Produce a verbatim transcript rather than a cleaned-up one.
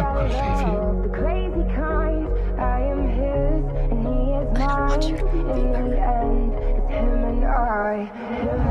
What a favor. The crazy kind, I am his and he is I don't want mine. you to be In the end, it's him and I.